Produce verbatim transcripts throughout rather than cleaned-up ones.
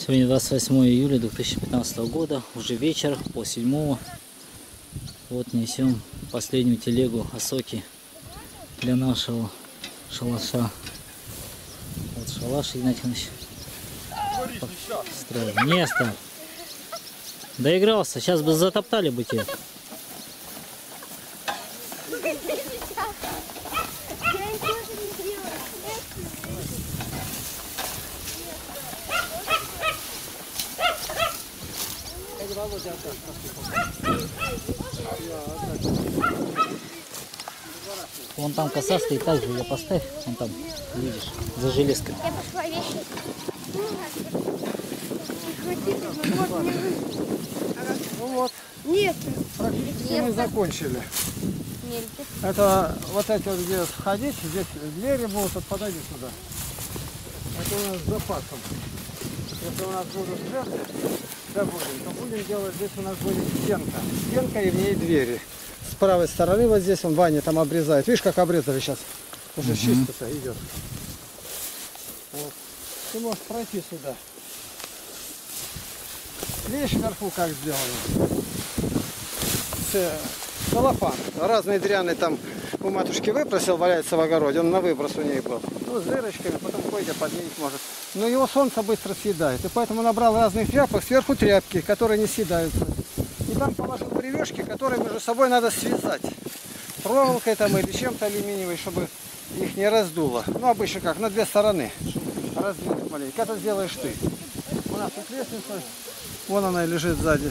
Сегодня двадцать восьмое июля две тысячи пятнадцатого года, уже вечер, полседьмого. Вот несем последнюю телегу осоки для нашего шалаша. Вот шалаш Игнатий Иванович строил. Место. Доигрался, сейчас бы затоптали бы тебя. Вон там коса стоит, так же ее поставь, вон там, видишь, за железкой. Я пошла вещи. Ну вот, Нет. практически мы закончили. Нет. Это вот эти вот, где входить, здесь двери будут, вот подойди сюда. Это у нас с запасом. Если у нас будут жертвы, да будем, то будем делать, здесь у нас будет стенка. Стенка и в ней двери. С правой стороны вот здесь он Ваня там обрезает. Видишь, как обрезали сейчас? Уже Угу. чисто идет. Вот. Ты можешь пройти сюда. Видишь вверху как сделано? Целлофан. Разные дряны там у матушки выпросил, валяется в огороде. Он на выброс у ней был. Ну, с дырочками, потом ходит, подменить может. Но его солнце быстро съедает. И поэтому набрал разных тряпок, сверху тряпки, которые не съедаются. И там положил бревешки, которые между собой надо связать. Проволокой там или чем-то алюминиевой, чтобы их не раздуло. Ну, обычно как, на две стороны. Раздвинуть маленько. Это сделаешь ты. У нас тут лестница. Вон она и лежит сзади.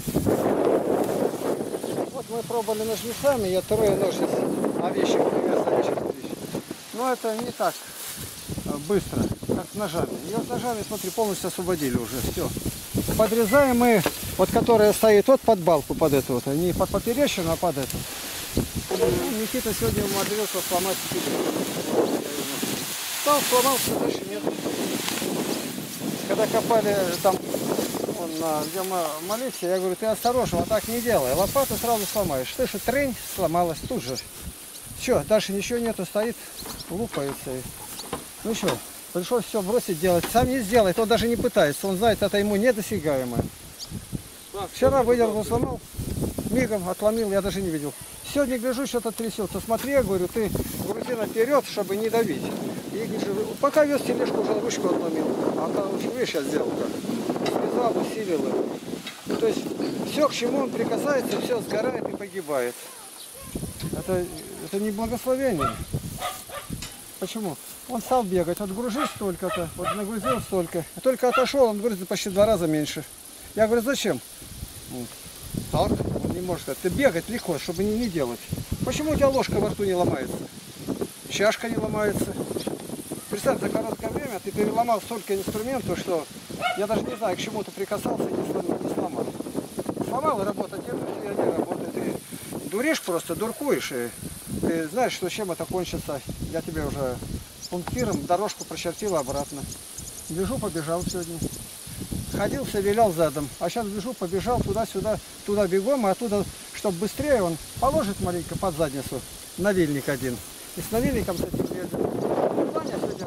Вот мы пробовали ножницами, я трое ножниц овечек привез, овечек отлично. Но это не так быстро, как с ножами. Ее с ножами, смотри, полностью освободили уже, все. Подрезаем мы, вот которая стоит вот под балку, под эту вот, не под поперечину, а под эту. Никита сегодня умудрился сломать себе. Там сломался, дальше нет. Когда копали там, он, на, где мы молились, я говорю, ты осторожно, вот так не делай. Лопату сразу сломаешь. Слышишь, трынь, сломалась тут же. Все, дальше ничего нету, стоит, лупается. Ну что, пришлось все бросить делать. Сам не сделает, он даже не пытается. Он знает, это ему недосягаемое. Вчера выдернул, сломал, мигом отломил, я даже не видел. Сегодня гляжу, что-то трясется. Смотри, я говорю, ты грузи наперед, чтобы не давить. И гляжу, пока вез тележку, уже ручку отломил. А там, видишь, я сделал как. Связал, усилил его. То есть все, к чему он прикасается, все сгорает и погибает. Это, это не благословение. Почему? Он стал бегать, вот гружи столько-то, вот нагрузил столько. Только отошел, он грузит почти в два раза меньше. Я говорю, зачем? Так, он не может сказать. Ты бегать легко, чтобы не, не делать. Почему у тебя ложка во рту не ломается? Чашка не ломается. Представь, за короткое время ты переломал столько инструментов, что я даже не знаю, к чему ты прикасался и не сломал. Не сломал. Сломал и работать, это и они работают. Ты дуришь просто, дуркуешь. И ты знаешь, что чем это кончится. Я тебе уже пунктиром дорожку прочертил обратно. Бежу, побежал сегодня. Ходил, все вилял задом. А сейчас бежу, побежал туда-сюда, туда бегом, а оттуда, чтобы быстрее, он положит маленько под задницу навильник один. И с навильником с этим Ваня сегодня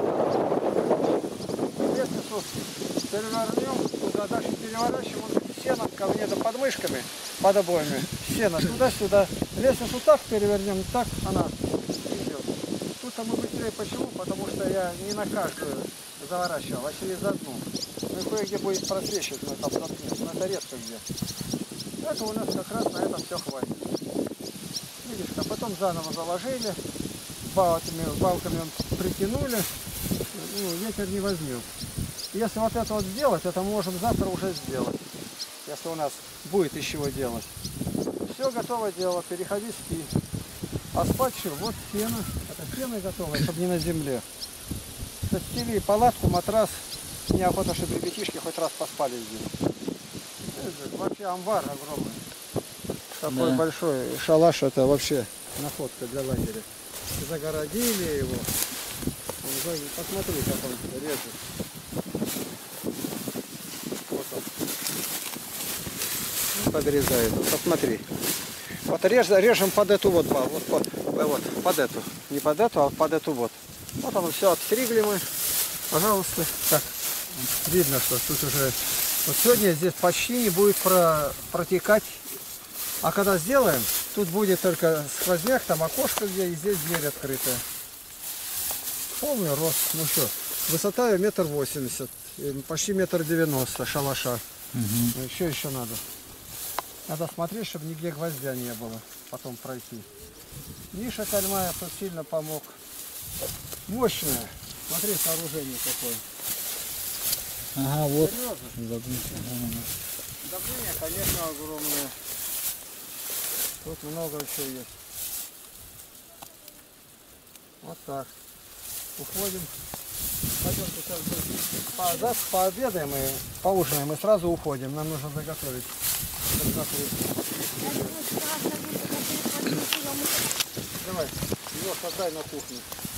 лестницу перевернем, туда дальше переворачиваем, он сеном ко мне да подмышками, под обоями, сено туда-сюда. Лестницу так перевернем, так она идет. Тут мы быстрее. Почему? Потому что я не на каждую заворачивал, а через одну. Ну и кое-где будет просвечивать, но там заткнется, но это редко где. Это у нас как раз на этом все хватит. Видишь, а потом заново заложили, балками, балками притянули, ну, ветер не возьмет. Если вот это вот сделать, это мы можем завтра уже сделать, если у нас будет из чего делать. Все готово дело, переходи, спи. А спать что? Вот сено, это сено готово, чтобы не на земле. Застели палатку, матрас. Неохота, чтобы ребятишки хоть раз поспали здесь. Это вообще амбар огромный. Такой да. Большой шалаш, это вообще находка для лагеря. Загородили его. Посмотри, как он режет. Вот он. Подрезает. Посмотри. Вот режем, режем под эту вот, вот, под, вот, под эту. Не под эту, а под эту вот. Вот оно все обстригли мы. Пожалуйста. Так. Видно, что тут уже... Вот сегодня здесь почти не будет про... протекать. А когда сделаем, тут будет только сквозняк, там окошко где, и здесь дверь открытая. Полный рост. Ну что, высота метр восемьдесят, почти метр девяносто шалаша. Угу. Еще еще надо. Надо смотреть, чтобы нигде гвоздя не было. Потом пройти. Миша Кальмаев тут сильно помог. Мощное. Смотри, сооружение какое. Ага, вот. Давление, конечно, огромное. Тут много еще есть. Вот так. Уходим. Пойдемте сейчас по, да, пообедаем и поужинаем и сразу уходим. Нам нужно заготовить. Давай, его отдай на кухню.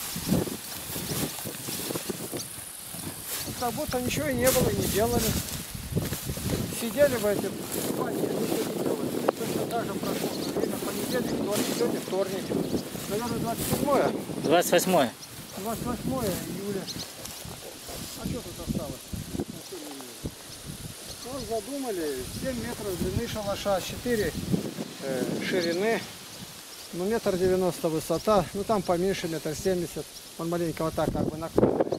Как будто ничего и не было, и не делали. Сидели в эти спальни, ничего не делали. Точно так же прошло время, понедельник, вторник, сегодня вторник. Наверное, двадцать седьмое. двадцать восьмое. двадцать восьмое июля. А что тут осталось? Вот задумали семь метров длины шалаша, четыре э, ширины, ну метр девяносто высота, ну там поменьше метр семьдесят, он маленько вот так как бы наклонный.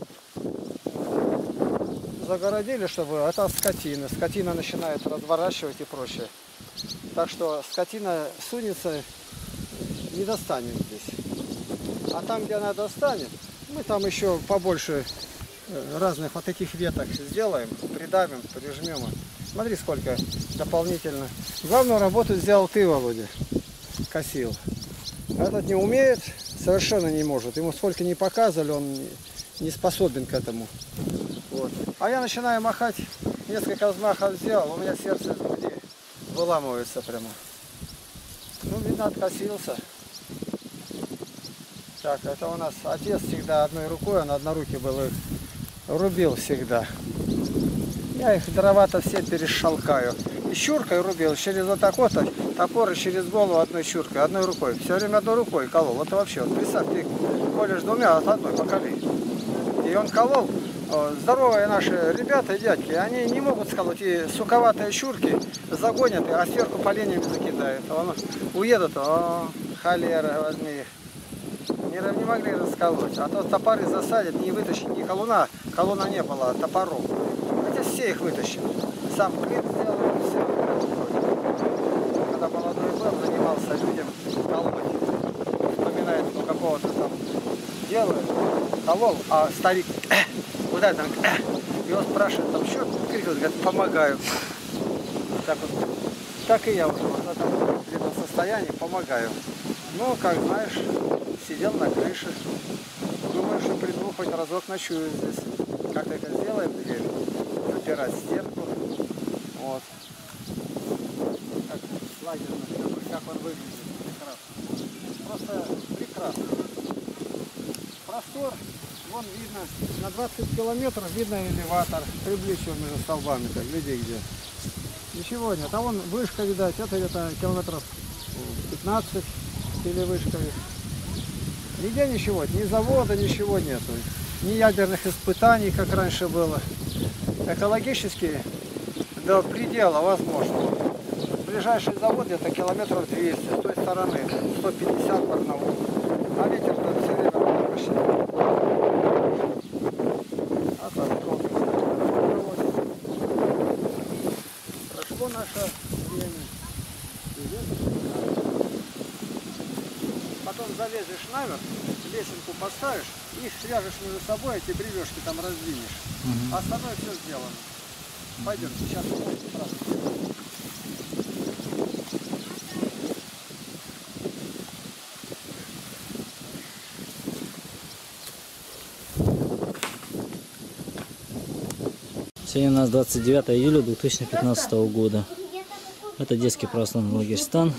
Загородили, чтобы это скотина, скотина начинает разворачивать и прочее. Так что скотина сунется, не достанет здесь. А там, где она достанет, мы там еще побольше разных вот таких веток сделаем, придавим, прижмем. Смотри, сколько дополнительно. Главную работу сделал ты, Володя, косил. Этот не умеет, совершенно не может. Ему сколько не показывали, он не способен к этому. Вот. А я начинаю махать, несколько взмахов сделал, у меня сердце из груди выламывается прямо. Ну, видно, откосился. Так, это у нас отец всегда одной рукой, он однорукий был, их рубил всегда. Я их дрова-то все перешалкаю. И щуркой рубил, через вот так вот топор и через голову одной щуркой, одной рукой. Все время одной рукой колол. Это вообще, вот представь, ты колешь двумя, а от одной поколи. И он колол. Здоровые наши ребята и дядьки, они не могут сколоть, и суковатые щурки загонят, а сверху поленьями закидают. Он уедут, о, холера, возьми их. Не, не могли расколоть. А то топоры засадят, не вытащить ни колуна, колуна не было, а топоров. Хотя все их вытащили. Сам клин сделал, все. Когда молодой был, занимался людям колоть. Вспоминает, ну какого-то там делают, колол, а старик куда там, и он спрашивает, там что, крикнул, говорит, помогаю. Так вот, так и я уже вот в этом состоянии помогаю. Ну, как знаешь, сидел на крыше, думаю, что приду, хоть разок ночую здесь. Как это сделаем, дверь, запирать стенку, вот. Как лагерно, как он выглядит, прекрасно. Просто прекрасно. Простор. Вон видно, на двадцать километров видно элеватор. Приблизь его между столбами, так, гляди где. Ничего нет. А вон вышка, видать, это где-то километров пятнадцать или вышка. Нигде ничего, ни завода, ничего нету. Ни ядерных испытаний, как раньше было. Экологически до предела возможно. Ближайший завод где-то километров двести, с той стороны, сто пятьдесят в одного. А ветер-то все время почти. Прошло наше время. Потом залезешь наверх, лесенку поставишь и свяжешь между собой, эти бревешки там раздвинешь. Угу. А остальное все сделано. Пойдем, сейчас сразу. Сегодня у нас двадцать девятое июля две тысячи пятнадцатого года. Это детский православный лагерь Стан.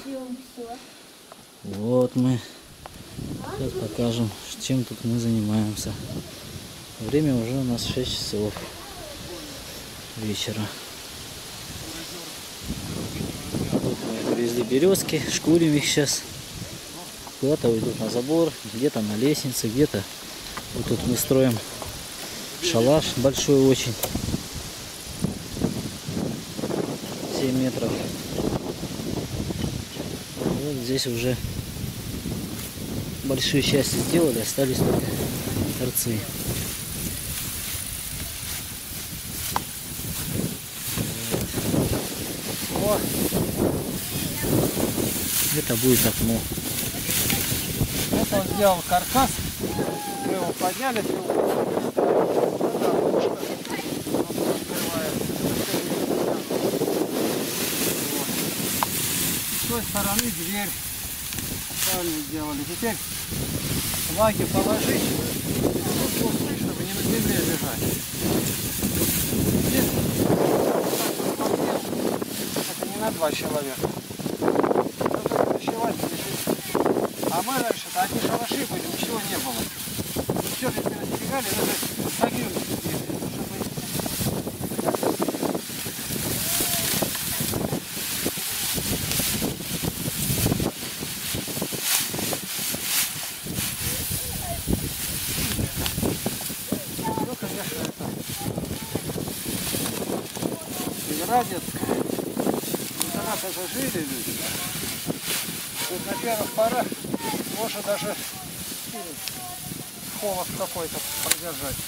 Вот мы сейчас покажем, чем тут мы занимаемся. Время уже у нас шесть часов вечера. Вот мы привезли березки, шкурим их сейчас. Куда-то уйдут на забор, где-то на лестнице, где-то вот тут мы строим Шалаш большой очень. семь метров. Вот здесь уже большие части сделали, остались только торцы. Вот. Это будет окно. Это он сделал каркас. Мы его подняли. С той стороны дверь правильно сделали. Теперь лаги положить, чтобы не на земле лежать. Здесь это не на два человека. Ночевать лежит. А мы раньше одни шалаши были, ничего не было. Все же пересбегали, даже согнули теперь, чтобы... Ну, конечно, это Виноградецкая. Интернаты же жили люди. Тут на первых порах можно даже холод какой-то продержаться.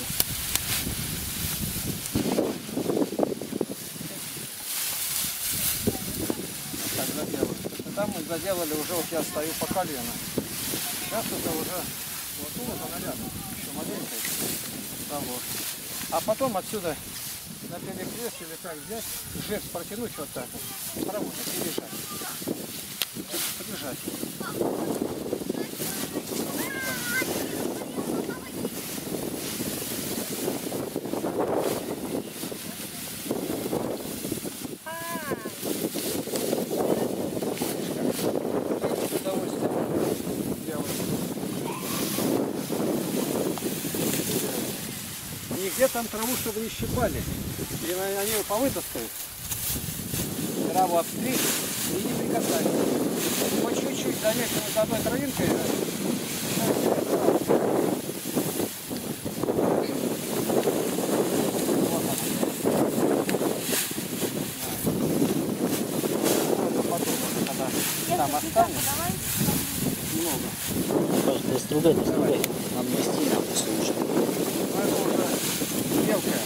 Так заделали. Там мы заделали уже, вот я стою по колено. Сейчас это уже вот тут, она рядом, еще маленькая. Того. А потом отсюда на перекрест или так взять, жест протянуть вот так вот, поработать и лежать. Подержать. Нигде там траву, чтобы не щипали. Или они его повытаскают. Траву обстричь и не прикасаются. По чуть-чуть заметим вот одной травинкой. Там останется много. Ты стругай, ты стругай. Нам нести нам послушать. Но это уже мелкая.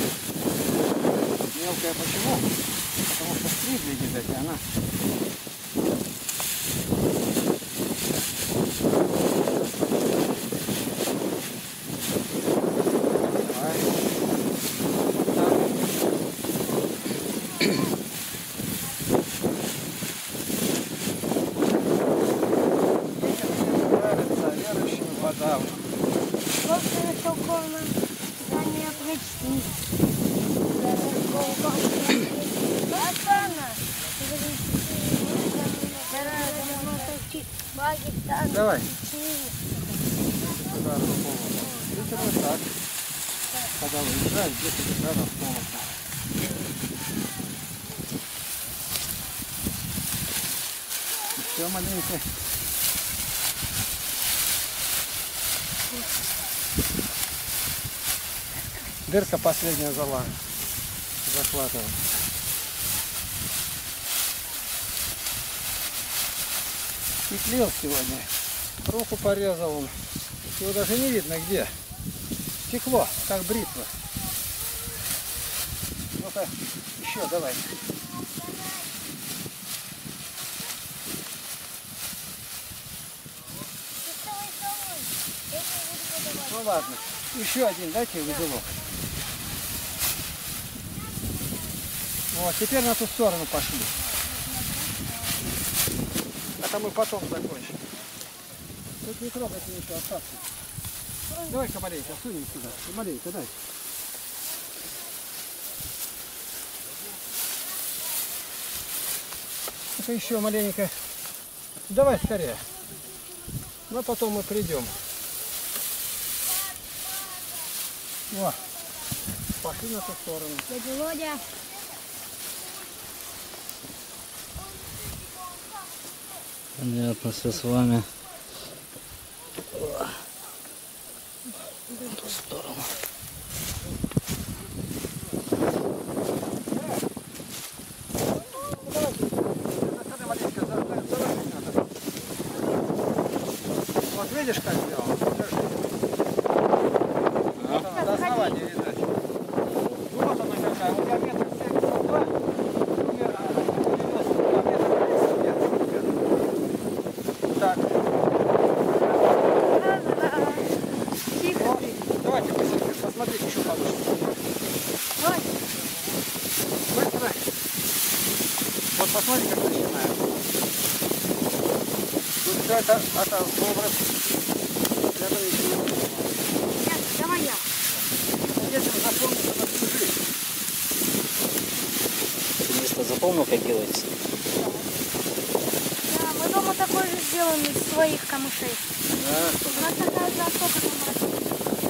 Мелкая почему? Потому что стригли, видать, она. Давай. Сюда здесь вот так. Когда выезжаем, здесь градусов холодно. Все маленько. Дырка последняя зала. Захватываем. Петлил сегодня. Руку порезал он. Его даже не видно где. Стекло, как бритва. Ну-ка, еще давай. Ну ладно. Еще один дайте узелок. Вот, теперь на ту сторону пошли. Это мы потом закончим. Тут не трогайте ничего, остаться. Давай-ка маленько, сунем сюда. Маленько, дай. Это еще маленько. Давай скорее. Но потом мы придем. О, пошли на ту сторону. Дядя Володя. Понятно, все с вами. В ту сторону. видишь, как сделано? Вот она, до основания видать. Вот она какая. Вот я метр семьдесят два. Примерно девяносто. Так. Тихо. Давайте посмотрим, посмотрите, что получится. Давай. Быстро. Вот посмотри, как начинает. Тут все это, это образ. Я бы ничего не понимаю. Нет, давай я. Если запомнится на всю жизнь. Ты место запомнил, как делается? Да, мы дома такой же сделаем из своих камышей. Да. У нас такая же осока камыша.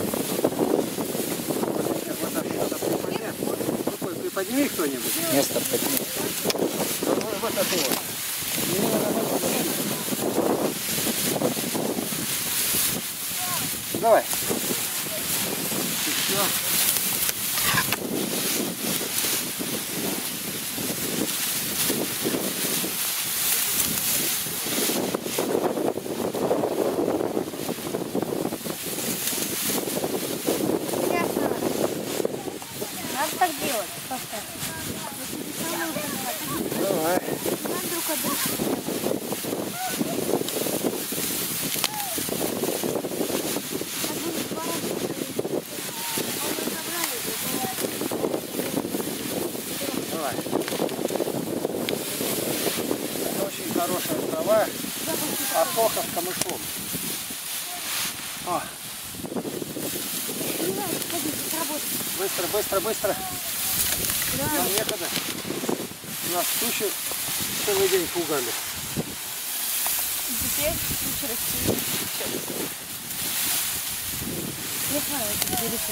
Приподними кто-нибудь. Место поднять. Вот это вот. Мне надо вот давай. И все. Интересно. Надо так делать. Поставь. Давай. Надо друг от друга. Давай. Это очень хорошая трава. Осока с камышом. О, быстро, быстро, быстро. Нам некогда. Нас тучи целый день пугали. Теперь тучи растут. Не знаю, это далеко.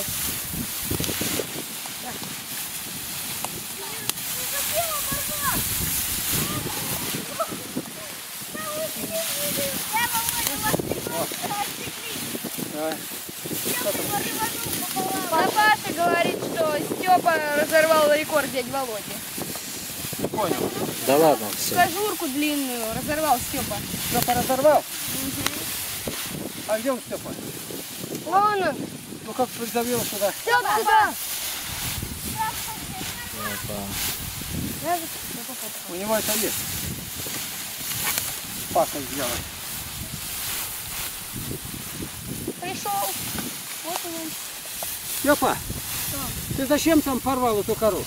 Давай. Папаша говорит, что Степа разорвал рекорд дяди Володи. Понял. Да ладно, все. Кожурку длинную разорвал Степа. Степа разорвал? А где он, Степа? Вон он. Ну как призовел сюда? Степа, сюда. Опа. У него это есть. Пакость сделать. Пришел. Вот он. Степа, ты зачем там порвал эту кору?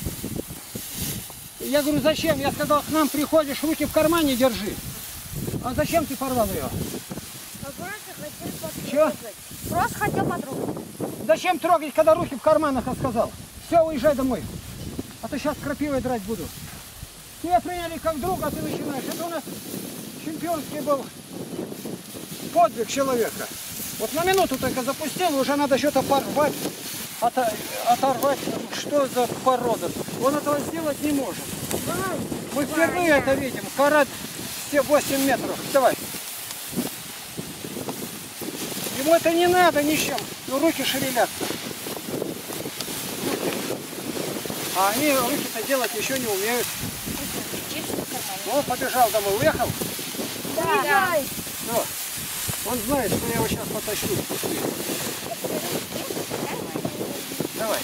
Я говорю, зачем? Я сказал, к нам приходишь, руки в кармане держи. А зачем ты порвал ее? Че? Просто хотел потрогать. Зачем трогать, когда руки в карманах, я сказал? Все, уезжай домой. А то сейчас крапивой драть буду. Тебя приняли как друга, а ты начинаешь. Это у нас чемпионский был подвиг человека. Вот на минуту только запустил, уже надо что-то порвать, ото- оторвать. Что за порода? Он этого сделать не может. Мы впервые это видим. Кора все восемь метров. Давай. Ему это не надо ничем. Ну, руки шевелятся. Руки. А они руки-то делать еще не умеют. Ну, побежал домой. Уехал? Да. Ну, он знает, что я его сейчас потащу. Давай.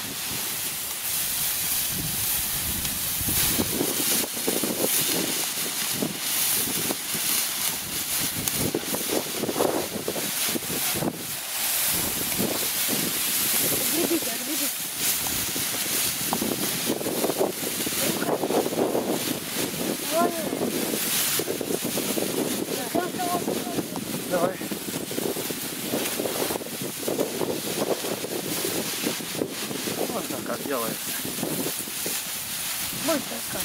Отгребите, отгребите. Давай. Вот так как делается. Быстро как.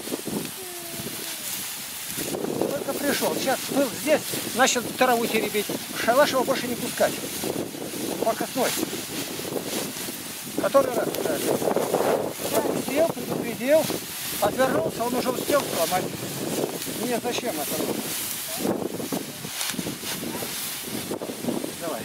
Только пришел. Сейчас был здесь, начал траву теребить. Шалаш его больше не пускать. Покосной. Который раз? Предупредил, предупредил. Отвернулся, он уже успел сломать. Мне зачем это нужно? Давай.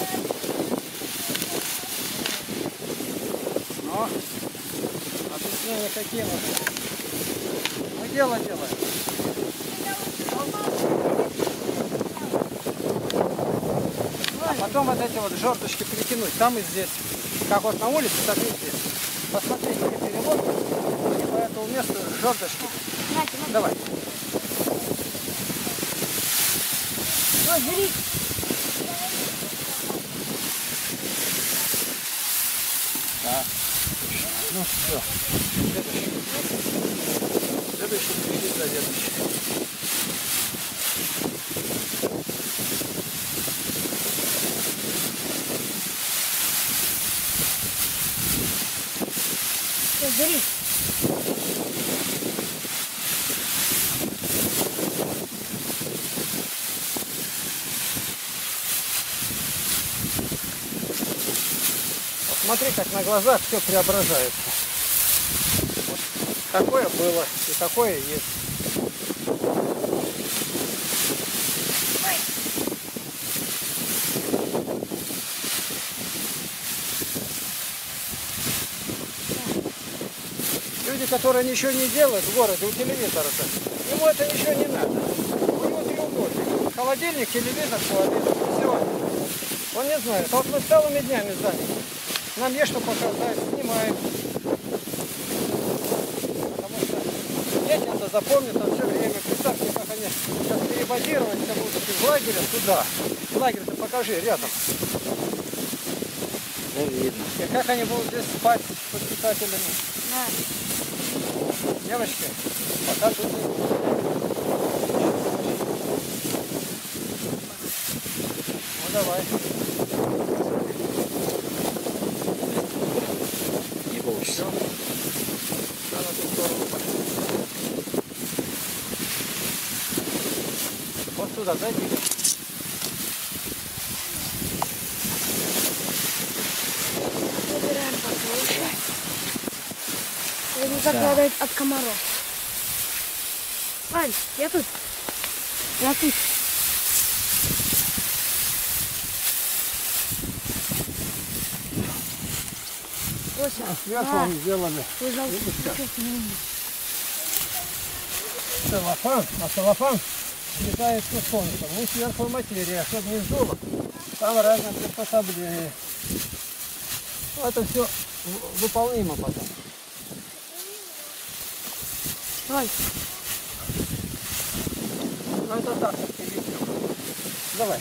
Ну, объяснения какие нужны? Мы дело делаем. Потом вот эти вот жердочки перекинуть. Там и здесь. Как вот на улице, так и здесь. Посмотрите, перелом. И по этому месту жердочки. Давай. Вот, бери. Так. Ну все. Следующий. Следующий, пришли за следующий. Вот, бери. Смотри, как на глазах все преображается. Вот такое было и такое есть. Люди, которые ничего не делают в городе, у телевизора-то, ему это ничего не надо. У него треугольник. Холодильник, телевизор, холодильник. Все. Он не знает. А вот мы целыми днями заняты. Нам есть что показать, снимаем. Потому что дети это запомнят на все время. Представьте, как они сейчас перебазироваться будут из лагеря туда. Лагерь-то покажи, рядом. Да, видно. И как они будут здесь спать с воспитателями. Да. Девочки, пока тут не будет. Ну давай. Не бойся. Все. На ту сторону пошли. Вот туда, зайди. Выбираем покруче. Это не Да. закладывает от комаров. Ань, я тут. Я тут. Ося, Сверху да. они сделали Выжал. целлофан, а целлофан питается солнцем. Мы сверху материя, чтобы не сдуло. Там разные приспособления. Ну, это все выполнимо потом. Ань, Ну это так, как ты видел. Давай.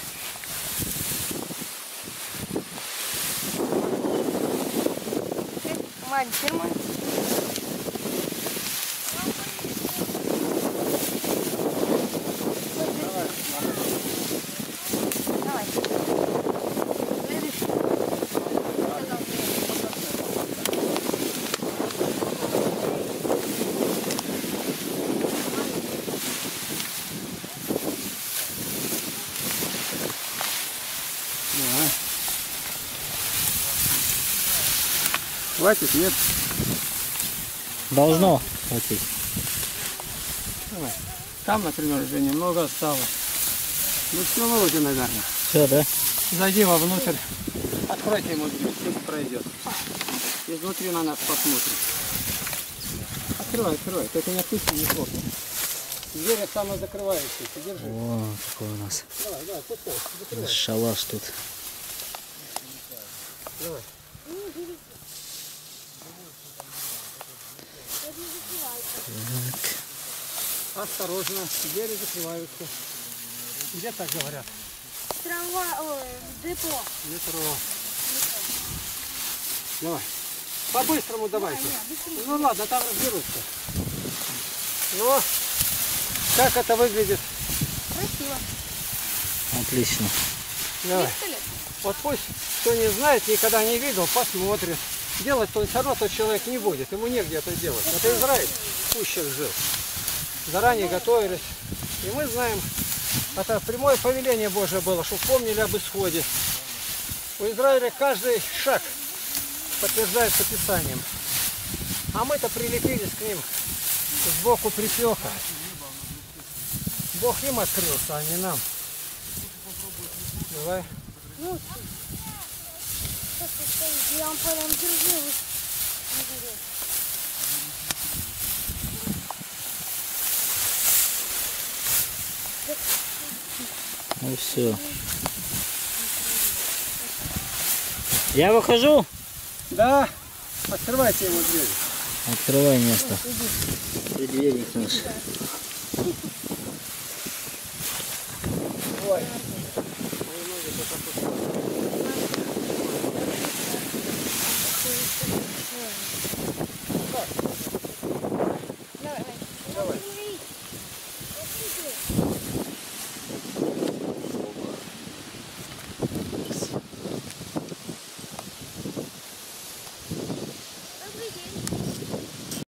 Мань, фирма. Давай. Следующий. Давай. Хватит, нет? Должно хватить. Давай. Там, например, уже немного осталось. Ну все, Володя, наверное. Все, да? Зайди вовнутрь. Откройте ему дверь, пусть пройдет. Изнутри на нас посмотрит. Открывай, открывай. Только не отпусти, не плохо. Дверь самозакрывающаяся. Держи. О, какой у нас Давай, давай, пускай. Закрывай. шалаш тут. Давай. Так. Осторожно, двери закрываются. Где так говорят? Трамвай, ой, депо. Метро. Давай. По-быстрому давайте. Ну ладно, там разберутся. Но как это выглядит? Красиво. Отлично. Давай. Вот пусть кто не знает, никогда не видел, посмотрит. Делать-то он все равно тот человек не будет. Ему негде это делать. Это Израиль пуще жил. Заранее готовились. И мы знаем, это прямое повеление Божие было, чтобы помнили об исходе. У Израиля каждый шаг подтверждается Писанием. А мы-то прилепились к ним сбоку припеха. Бог им открылся, а не нам. Давай. Ну, я вам прям держу. Ну все. Я выхожу. Да, открывайте ему дверь. Открывай место. Преддверник наш. Ой. Мои ноги только